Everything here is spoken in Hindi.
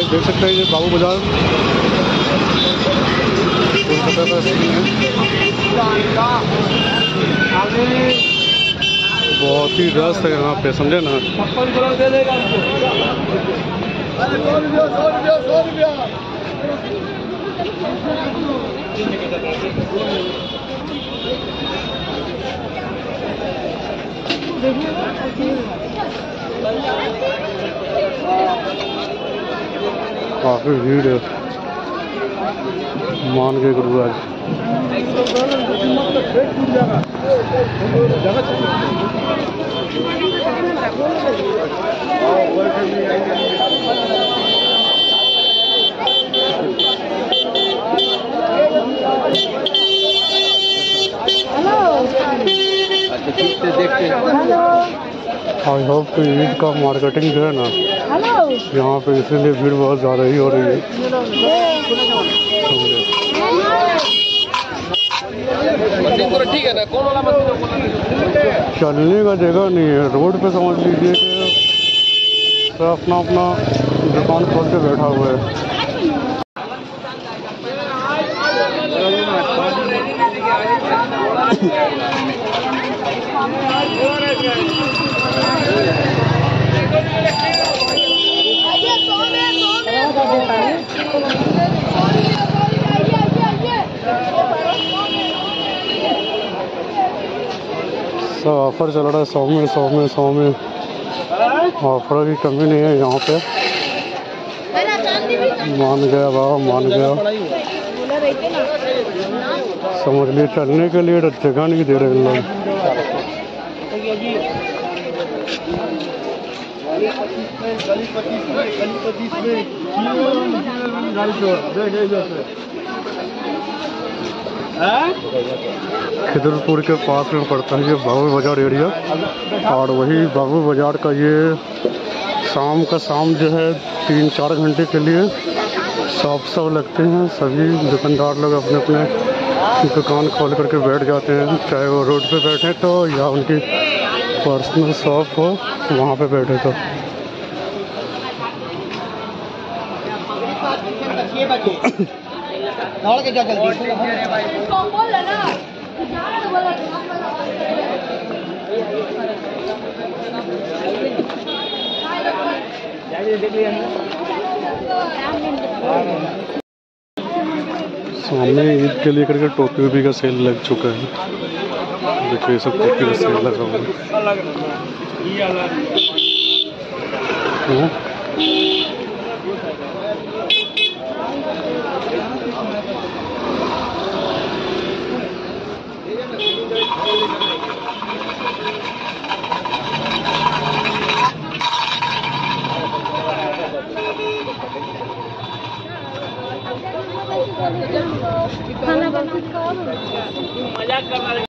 गाइस देख सकते हैं ये बाबू बाजार बहुत ही रस है यहाँ पे, समझे ना। काफी भीड़ है, मान के गुरु आज। आई होप कि ईद का मार्केटिंग जो है ना यहाँ पे, इसीलिए भीड़ बहुत ज़्यादा ही हो रही है। ठीक है ना, चलने का जगह नहीं है रोड पे, समझ लीजिए कि सब अपना अपना दुकान खोल के बैठा हुआ है। सब ऑफर चल रहा है, 100 में ऑफर की कमी नहीं है यहाँ पे। मान गया बाबा, मान गया। समझ लिए चलने के लिए जगह नहीं दे रहे इन लोग। खिदरपुर के पास में पड़ता है ये बाबू बाजार एरिया, और वही बाबू बाजार का ये शाम जो है 3-4 घंटे के लिए शॉप सब लगते हैं। सभी दुकानदार लोग अपने अपने दुकान खोल करके बैठ जाते हैं, चाहे वो रोड पे बैठे तो या उनकी पर्सनल शॉप हो वहाँ पे बैठे तो। सामने ईद के लिए करके टोपी का सेल लग चुका है। देखिए सब टोपी का सेल लगा हुआ है। खाना मजाक कर रहा है।